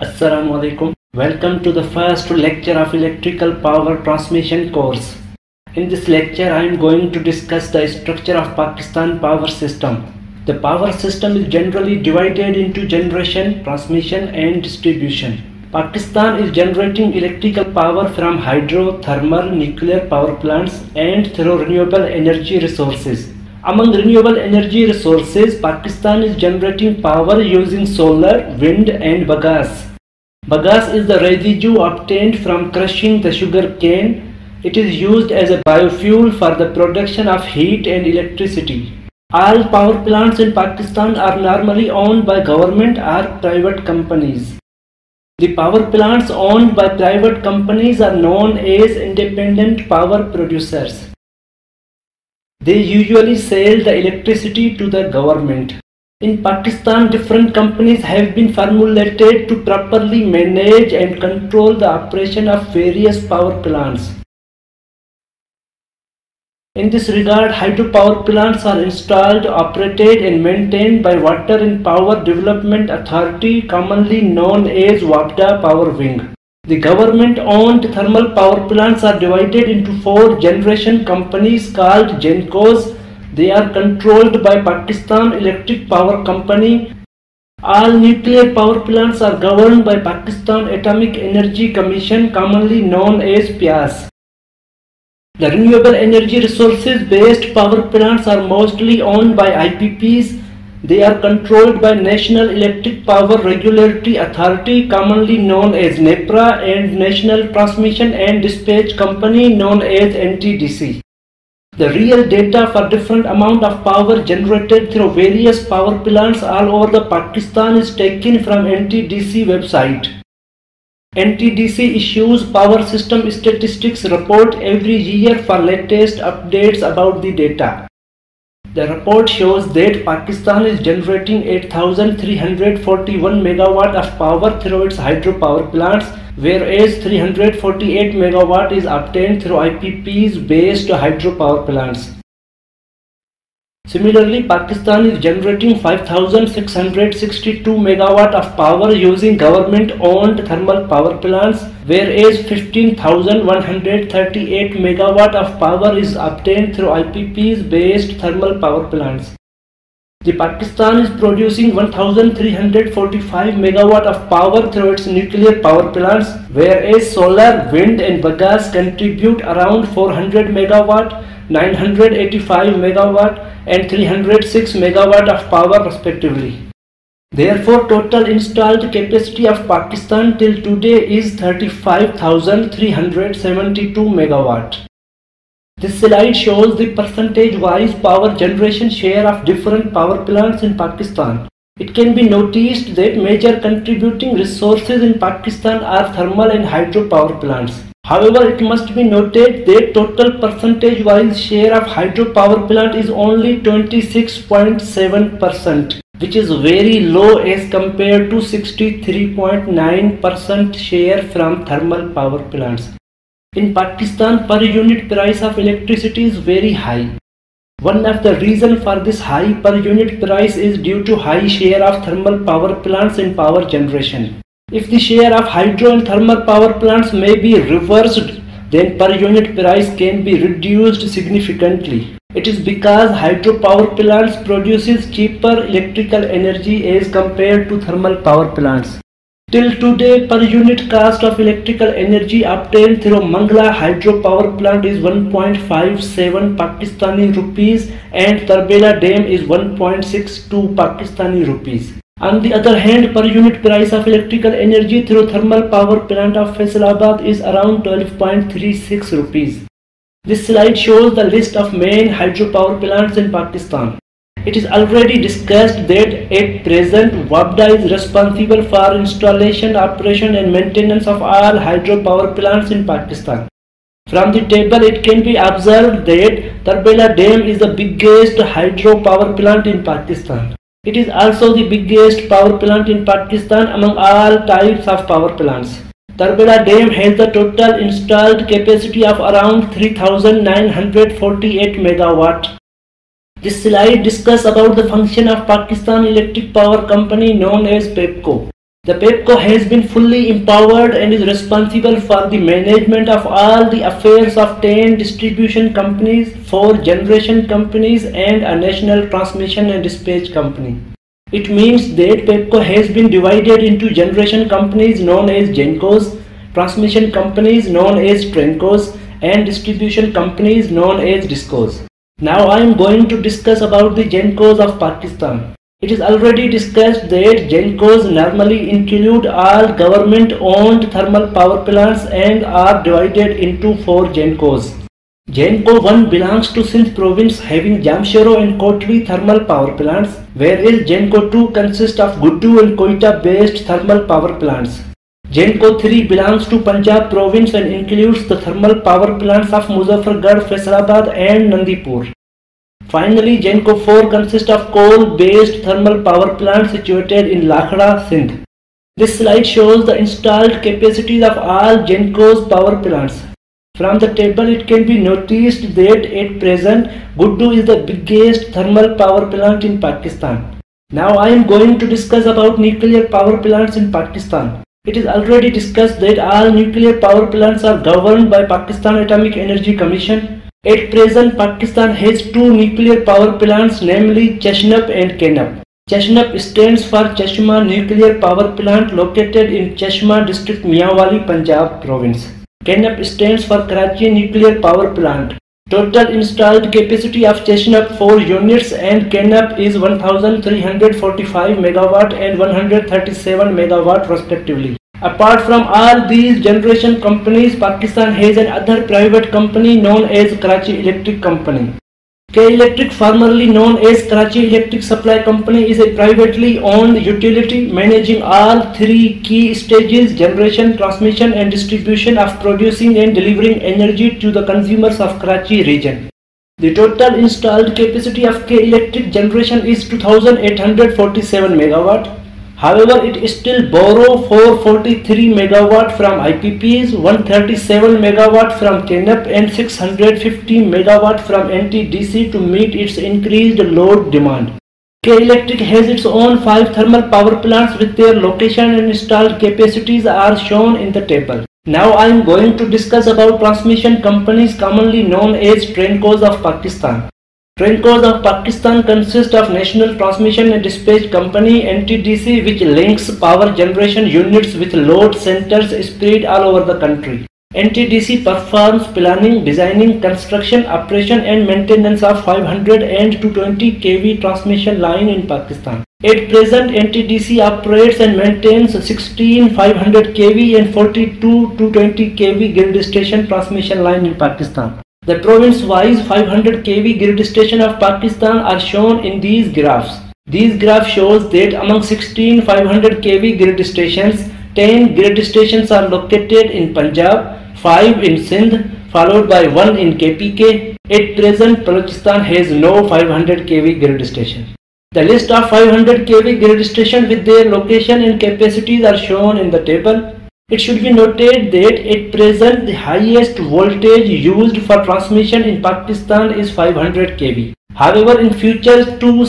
Assalamu alaikum. Welcome to the first lecture of electrical power transmission course. In this lecture I am going to discuss the structure of Pakistan power system. The power system is generally divided into generation, transmission and distribution. Pakistan is generating electrical power from hydro, thermal, nuclear power plants and through renewable energy resources. Among renewable energy resources, Pakistan is generating power using solar, wind and bagasse. Bagasse is the residue obtained from crushing the sugar cane. It is used as a biofuel for the production of heat and electricity. All power plants in Pakistan are normally owned by government or private companies. The power plants owned by private companies are known as independent power producers. They usually sell the electricity to the government. In Pakistan, different companies have been formulated to properly manage and control the operation of various power plants. In this regard, hydropower plants are installed, operated and maintained by Water and Power Development Authority, commonly known as WAPDA Power Wing. The government-owned thermal power plants are divided into 4 generation companies called GENCOs. They are controlled by Pakistan Electric Power Company. All nuclear power plants are governed by Pakistan Atomic Energy Commission, commonly known as PIAS. The renewable energy resources based power plants are mostly owned by IPPs. They are controlled by National Electric Power Regulatory Authority, commonly known as NEPRA, and National Transmission and Dispatch Company, known as NTDC. The real data for different amount of power generated through various power plants all over the Pakistan is taken from NTDC website. NTDC issues power system statistics report every year for latest updates about the data. The report shows that Pakistan is generating 8,341 megawatt of power through its hydropower plants, whereas 348 megawatt is obtained through IPPs based hydropower plants. Similarly, Pakistan is generating 5,662 megawatt of power using government-owned thermal power plants, whereas 15,138 megawatt of power is obtained through IPPs based thermal power plants. The Pakistan is producing 1,345 megawatt of power through its nuclear power plants, whereas solar, wind and bagasse contribute around 400 megawatt, 985 megawatt and 306 megawatt of power respectively. Therefore, total installed capacity of Pakistan till today is 35,372 megawatt. This slide shows the percentage-wise power generation share of different power plants in Pakistan. It can be noticed that major contributing resources in Pakistan are thermal and hydropower plants. However, it must be noted that total percentage-wise share of hydropower plant is only 26.7%, which is very low as compared to 63.9% share from thermal power plants. In Pakistan, per unit price of electricity is very high. One of the reasons for this high per unit price is due to high share of thermal power plants in power generation. If the share of hydro and thermal power plants may be reversed, then per unit price can be reduced significantly. It is because hydropower plants produces cheaper electrical energy as compared to thermal power plants. Till today, per unit cost of electrical energy obtained through Mangla hydropower plant is 1.57 Pakistani rupees and Tarbela Dam is 1.62 Pakistani rupees. On the other hand, per unit price of electrical energy through thermal power plant of Faisalabad is around 12.36 rupees. This slide shows the list of main hydropower plants in Pakistan. It is already discussed that at present WAPDA is responsible for installation, operation and maintenance of all hydropower plants in Pakistan. From the table it can be observed that Tarbela Dam is the biggest hydropower plant in Pakistan. It is also the biggest power plant in Pakistan among all types of power plants. Tarbela Dam has the total installed capacity of around 3,948 megawatt. This slide discusses about the function of Pakistan Electric Power Company known as PEPCO. The PEPCO has been fully empowered and is responsible for the management of all the affairs of 10 distribution companies, 4 generation companies and a national transmission and dispatch company. It means that PEPCO has been divided into generation companies known as GENCOs, transmission companies known as TRENCOs and distribution companies known as DISCOs. Now I am going to discuss about the GENCOs of Pakistan. It is already discussed that GENCOs normally include all government-owned thermal power plants and are divided into 4 GENCOs. GENCO 1 belongs to Sindh province having Jamshoro and Kotli thermal power plants, whereas GENCO 2 consists of Guddu and Koita based thermal power plants. GENCO 3 belongs to Punjab province and includes the thermal power plants of Muzaffargarh, Faisalabad and Nandipur. Finally, GENCO 4 consists of coal-based thermal power plants situated in LAGHARI, Sindh. This slide shows the installed capacities of all GENCO's power plants. From the table, it can be noticed that at present, Guddu is the biggest thermal power plant in Pakistan. Now I am going to discuss about nuclear power plants in Pakistan. It is already discussed that all nuclear power plants are governed by Pakistan Atomic Energy Commission. At present, Pakistan has 2 nuclear power plants, namely Cheshnap and Kenap. Cheshnap stands for Cheshma Nuclear Power Plant located in Cheshma district, Mianwali, Punjab province. Kenap stands for Karachi Nuclear Power Plant. Total installed capacity of Cheshnap 4 units and Kenap is 1345 MW and 137 MW respectively. Apart from all these generation companies, Pakistan has another private company known as Karachi Electric Company. K Electric, formerly known as Karachi Electric Supply Company, is a privately owned utility managing all 3 key stages: generation, transmission and distribution of producing and delivering energy to the consumers of Karachi region. The total installed capacity of K Electric generation is 2847 MW. However, it still borrows 443 MW from IPPs, 137 MW from KNAP and 650 MW from NTDC to meet its increased load demand. K Electric has its own 5 thermal power plants with their location and installed capacities are shown in the table. Now I am going to discuss about transmission companies commonly known as TRENCOs of Pakistan. TRENCOs of Pakistan consist of National Transmission and Dispatch Company (NTDC), which links power generation units with load centers spread all over the country. NTDC performs planning, designing, construction, operation and maintenance of 500 and 220 kV transmission line in Pakistan. At present, NTDC operates and maintains 16 500 kV and 42 220 kV grid station transmission line in Pakistan. The province-wise 500 kV grid station of Pakistan are shown in these graphs. These graphs shows that among 16 500 kV grid stations, 10 grid stations are located in Punjab, 5 in Sindh, followed by 1 in KPK. At present, Balochistan has no 500 kV grid station. The list of 500 kV grid stations with their location and capacities are shown in the table. It should be noted that at present the highest voltage used for transmission in Pakistan is 500 kV. However, in future 2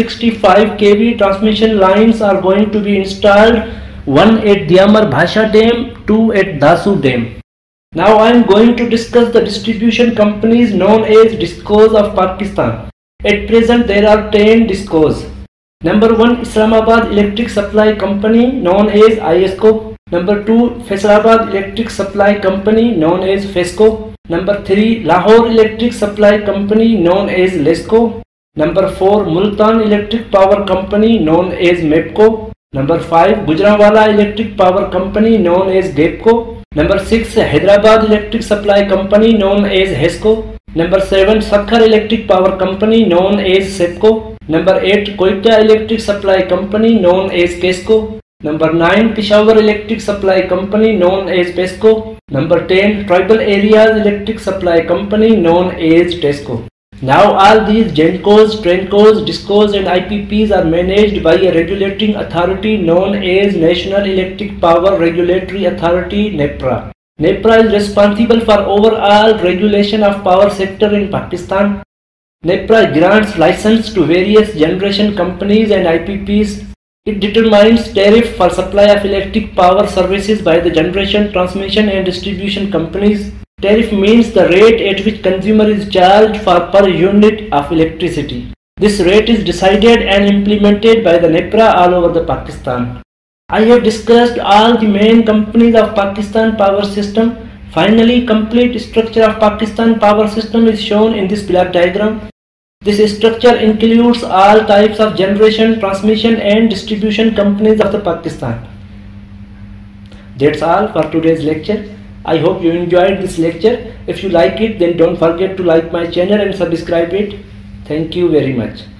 765 kV transmission lines are going to be installed, one at Diamar Bhasha Dam, 2 at Dasu Dam. Now I am going to discuss the distribution companies known as DISCOs of Pakistan. At present there are 10 DISCOs. Number 1, Islamabad Electric Supply Company known as ISCO. Number 2, Faisalabad Electric Supply Company known as FESCO. Number 3, Lahore Electric Supply Company known as LESCO. Number 4, Multan Electric Power Company known as MEPCO. Number 5, Gujranwala Electric Power Company known as GEPCO. Number 6, Hyderabad Electric Supply Company known as HESCO. Number 7, Sakhar Electric Power Company known as SEPCO. Number 8, Koita Electric Supply Company known as KESCO. Number 9, Peshawar Electric Supply Company known as PESCO. Number 10, Tribal Areas Electric Supply Company known as TESCO. Now all these GENCOs, TRENCOs, DISCOs and IPPs are managed by a regulating authority known as National Electric Power Regulatory Authority (NEPRA). NEPRA is responsible for overall regulation of power sector in Pakistan. NEPRA grants license to various generation companies and IPPs. It determines tariff for supply of electric power services by the generation, transmission and distribution companies. Tariff means the rate at which consumer is charged for per unit of electricity. This rate is decided and implemented by the NEPRA all over the Pakistan. I have discussed all the main companies of Pakistan power system. Finally, complete structure of Pakistan power system is shown in this block diagram. This structure includes all types of generation, transmission and distribution companies of the Pakistan. That's all for today's lecture. I hope you enjoyed this lecture. If you like it, then don't forget to like my channel and subscribe it. Thank you very much.